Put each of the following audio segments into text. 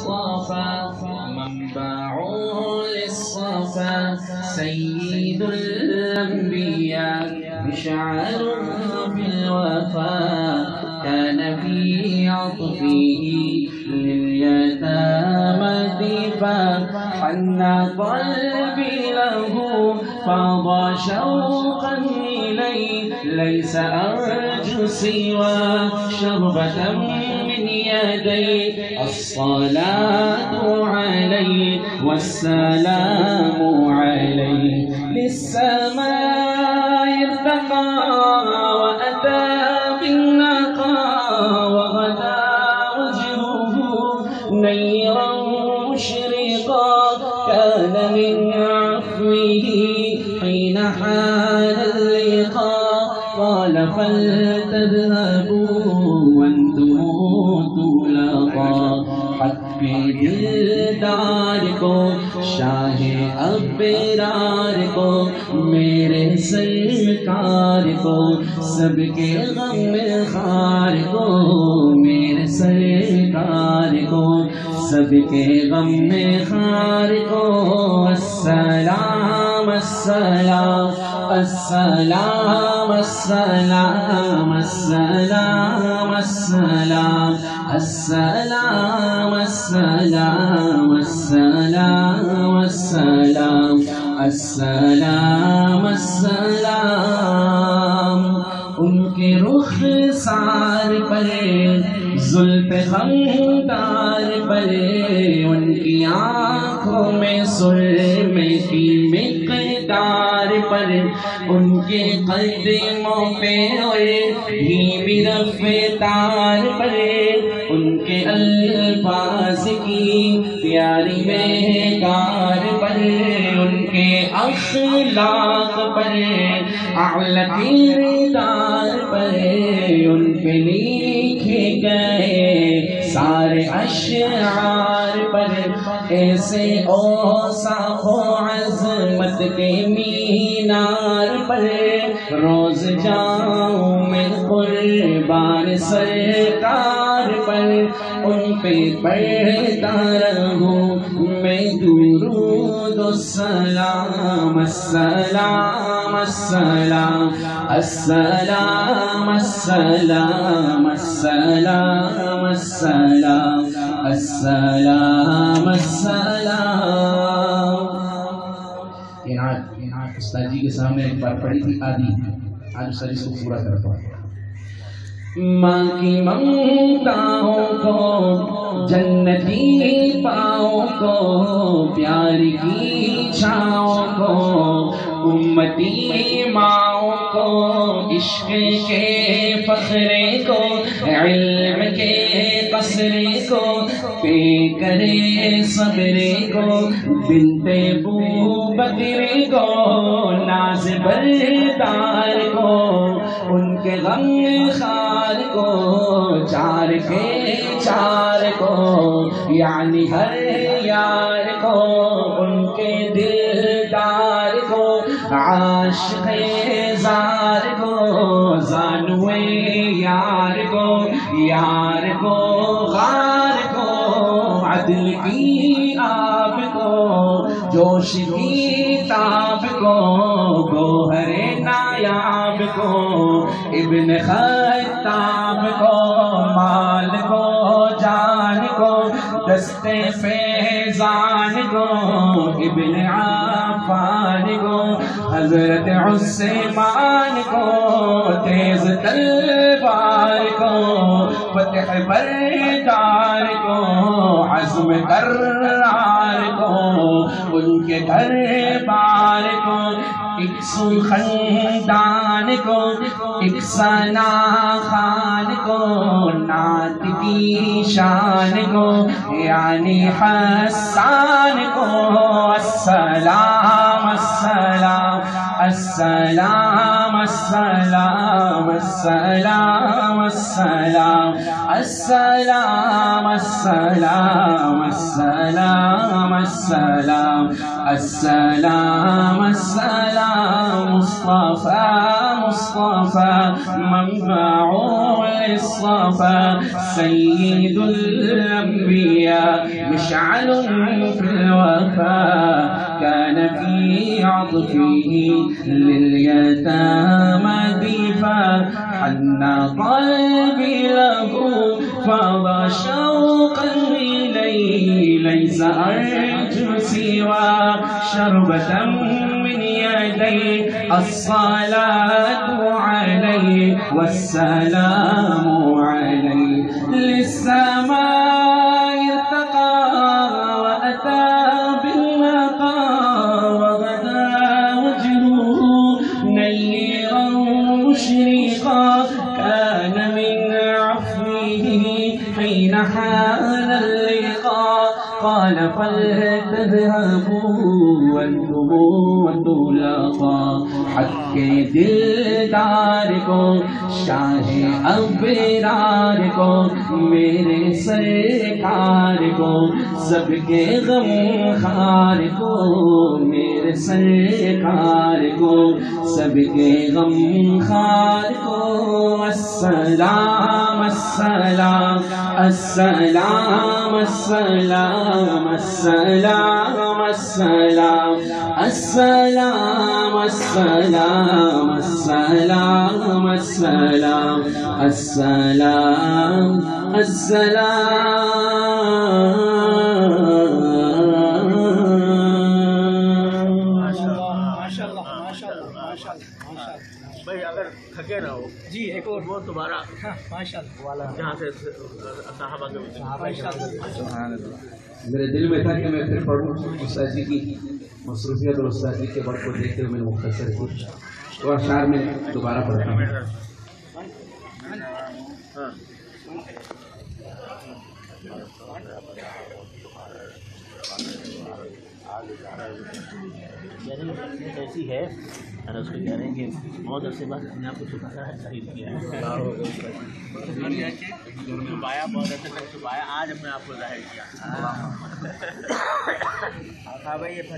المصطفى منبع للصفا سيد الأنبياء مشعل بالوفاء كان في عطفه لليتامى دفاع حن قلبي له فاض شوقا إليه ليس أرجو سوى شربة من يدي الصلاة عليه والسلام عليه للسماء ارتقى وأتى بالنقى وغدا وجهه نيرا مشرقا كان من عفوه حين حان اللقاء قال فلتذهبوا وانتم طلقا حبي دلدار کو شاہ ابرار کو میرے سرکار کو سب کے غم خار کو میرے سرکار کو سب کے غم خار کو السلام السلام السلام السلام السلام السلام السلام السلام السلام السلام السلام السلام ان کے رخسار پر زلف خمدار پر ان کی آنکھوں میں سرمے کی مقدار پر ان کے قدموں پہ دھیمی رفتار پر ان کے الفاظ کی پیاری مہکار پر ان کے اخلاق پر اعلی کردار پر ان پہ لکھے گئے سارے اشعار پر ایسے اوصاف و عظمت کے مینار پر روز جاؤں میں قربان سرکار پر ان پہ پڑھتا رہوں میں درود و سلام السلام السلام السلام السلام السلام السلام السلام السلام یہ آج استاد جی کے سامنے ایک بار پڑھی تھی آدھی آج سر اس کو پورا کرتا ہوں ماں کی ممتاؤں کو جنتی پاؤں کو پیار کی چھاؤں کو امتی ماؤں کو عشق کے فخرے کو علم کے قصرے کو پے کرے صبرے کو بنت بو بکرے کو ناز بردار کو ان کے غم خار کو چار کے چار کو یعنی ہر یار کو ان کے دلدار کو عاشق زار کو زانوے یار کو غار کو عدل کی آب کو جوش کی تاب کو گوہر نایاب کو ابن خطاب کو مال کو جان کو دست فیضان کو ابن عفان کو حضرت عثمان کو تیز تلوار کو فتح بردار کو عزم کرار کو ان کے گھر بار کو ایک سخندان کو ایک ثنا خان کو نعت کی شان کو یعنی حسان کو السلام السلام السلام السلام السلام السلام السلام السلام السلام السلام السلام السلام مصطفى مصطفى منبع الصفا سيد الأنبياء مشعل في الوفاء كان في عطفه لليتامى ضيفا حن قلبي له فاض شوقا إليه ليس أرجو سوى شربة من يديه الصلاة عليه والسلام عليه للسماء ارتقى وأتى بالنقى وغدا وجهه نيرا مشرقا كان من عفوه حين حان اللقاء قال فلتذهبوا وانتم وتلاقا حق دلدار کو شاہ ابرار کو میرے سرکار کو سب کے غم خار کو میرے سرکار کو سب کے غم خار کو السلام السلام السلام السلام السلام السلام السلام السلام السلام السلام السلام بھائی اگر تھکے نہ ہو جی ایک اور وہ تمہارا ماشاء اللہ جہاں سے صحابہ کے میرے دل میں تھا کہ میں پھر پڑھوں استاد جی کی مصروفیت اور استاد جی کے وقت کو دیکھتے ہوئے میں نے مختصر کی تو اشعار میں دوبارہ پڑھتا ہوں. ایسی ہے اس کو کہہ رہے ہیں کہ بہت عرصے بعد اپنے آپ کو چھپایا ہے خرید کیا ہے چھپایا بہت عرصے تک چھپایا آج اپنے آپ کو ظاہر کیا بھائی یہ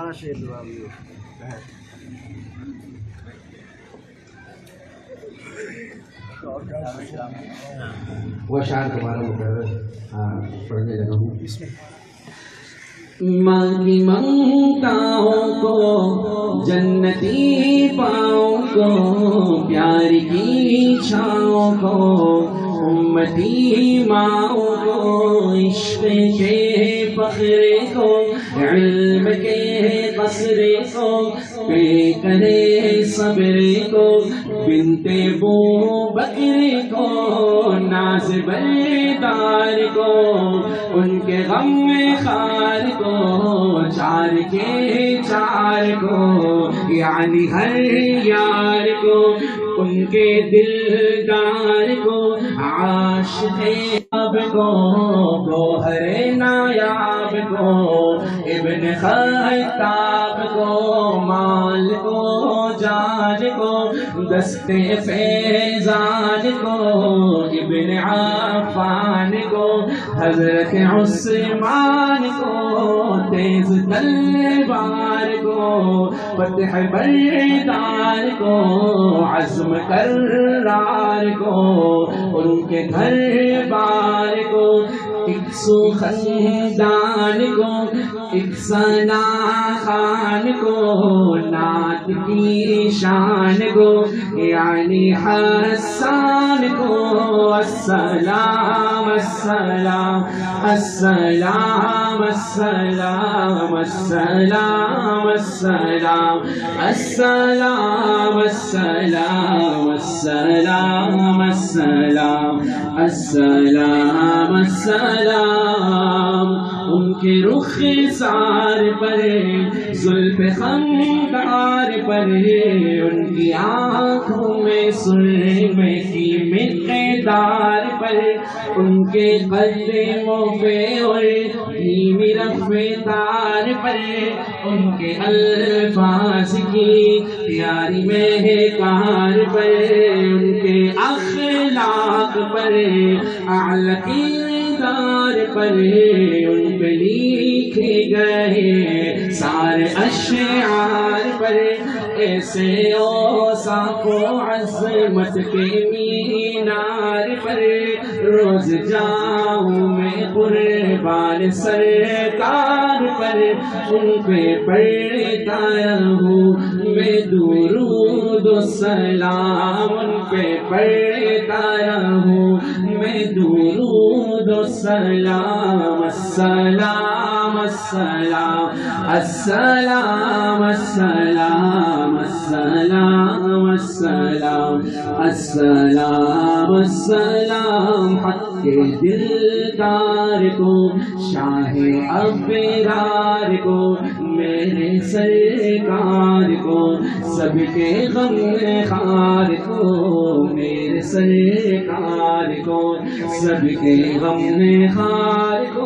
وہ اشعار دوبارہ مقرر پڑھنے لگا ہوں. مانگی منگتاؤں کو جنتی پاؤں کو پیار کی چھاؤں کو امتی ماؤں کو عشق کے فخر کو علم کے قصر کو پہ کرے صبر کو بنت بو بکر کو ناز بردار کو ان کے غم خار کو چار کے چار کو یعنی ہر یار کو ان کے دلدار کو عاشق اب کو گوہر نایاب کو ابن خطاب کو مال کو جان کو دستے فیضان کو ابن عفان کو حضرت عثمان کو تیز تلوار کو فتح بردار کو عزم کرار کو ان کے گھر بار کو ایک سو خندان کو ایک ثنا خان کو نعت کی شان کو یعنی حسان کو السلام السلام السلام السلام السلام السلام السلام السلام السلام السلام السلام السلام ان کے رخ سار پر زلف خمدار پر ان کی آنکھوں میں سرمے کی مقدار پر ان کے قدموں پہ اور دھیمی رفتار پر ان کے الفاظ کی پیاری مہکار پر ان کے اخلاق پر اعلی کردار پر ان پہ لکھے گئے سارے اشعار پر ایسے اوصاف و عظمت کے مینار پر روز جاؤں میں قربان سرکار پر ان پہ پڑھتا رہوں میں درود و سلام ان پہ پڑھتا رہوں میں درود و سلام السلام السلام السلام السلام السلام السلام السلام السلام حق کے دلدار کو شاہ ابرار کو میرے سرکار کو سب کے غم خار کو میرے سرکار کو سب کے غم خار کو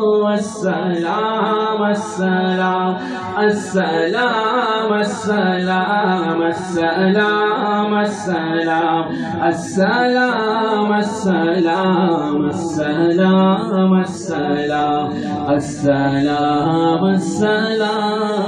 السلام السلام السلام السلام السلام السلام السلام السلام السلام السلام السلام السلام